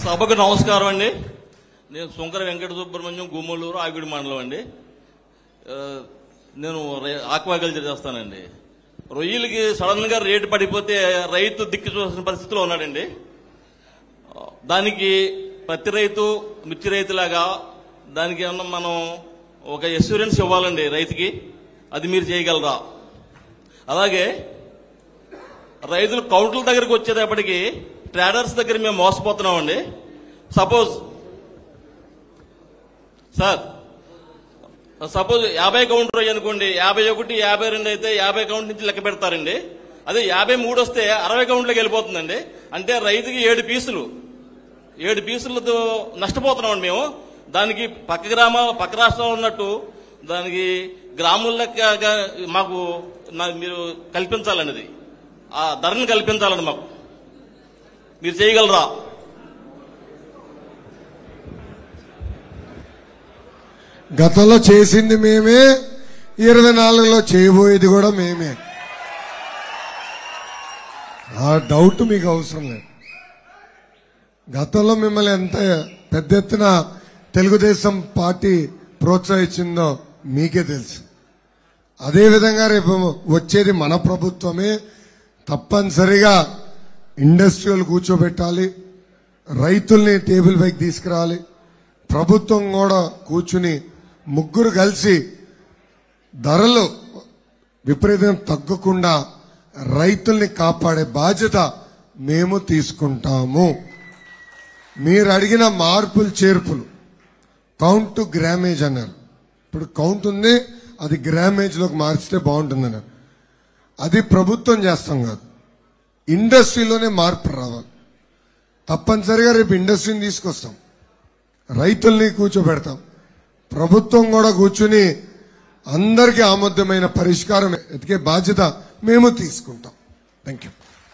సభకు నమస్కారం అండి. నేను సుంకర వెంకట సుబ్రహ్మణ్యం, గుమ్మలూరు, ఆగిడి మండలం అండి. నేను ఆక్వాకల్చర్ చేస్తానండి. రొయ్యలకి సడన్ గా రేటు పడిపోతే రైతు దిక్కు చూసిన పరిస్థితిలో ఉన్నాడండి. దానికి పత్తి రైతు, మిర్చి రైతులాగా దానికి ఏమన్నా మనం ఒక ఎష్యూరెన్స్ ఇవ్వాలండి రైతుకి. అది మీరు చేయగలరా? అలాగే రైతులు కౌంటర్ల దగ్గరకు వచ్చేటప్పటికి ట్రేడర్స్ దగ్గర మేము మోసపోతున్నామండి. సపోజ్ 50 కౌంటర్ అనుకోండి, 51, 52 అయితే 50 కౌంట్ నుంచి లెక్క పెడతారండి. అదే 53 వస్తే 60 కౌంట్లోకి వెళ్ళిపోతుందండి. అంటే రైతుకి 7 పీసులతో నష్టపోతున్నామండి మేము. దానికి పక్క రాష్ట్రాలు ఉన్నట్టు దానికి గ్రాముల లెక్క మాకు మీరు కల్పించాలన్నది, ఆ ధరను కల్పించాలండి. మాకు మీరు చేయగలరా? గతంలో చేసింది మేమే, 24లో చేయబోయేది కూడా మేమే. ఆ డౌట్ మీకు అవసరం లేదు. గతంలో మిమ్మల్ని ఎంత పెద్ద ఎత్తున తెలుగుదేశం పార్టీ ప్రోత్సహించిందో మీకే తెలుసు. అదేవిధంగా రేపు వచ్చేది మన ప్రభుత్వమే. తప్పనిసరిగా ఇండస్ట్రియల్ కూర్చోబెట్టాలి, రైతుల్ని టేబుల్ పైకి తీసుకురావాలి. ప్రభుత్వం కూడా కూర్చుని ముగ్గురు కలిసి ధరలు విపరీతంగా తగ్గకుండా రైతుల్ని కాపాడే బాధ్యత మేము తీసుకుంటాము. మీరు అడిగిన మార్పులు చేర్పులు, కౌంట్ టు గ్రామేజ్ అన్నారు. ఇప్పుడు కౌంట్ ఉంది, అది గ్రామేజ్ లోకి మార్చితే బాగుంటుందన్నారు. అది ప్రభుత్వం చేస్తాం కాదు, ఇండస్ట్రీలోనే మార్పు రావాలి. తప్పనిసరిగా రేపు ఇండస్ట్రీని తీసుకొస్తాం, రైతుల్ని కూర్చోబెడతాం. ప్రభుత్వం కూడా కూర్చుని అందరికీ ఆమోదమైన పరిష్కారం ఎతికే బాధ్యత మేము తీసుకుంటాం. Thank you.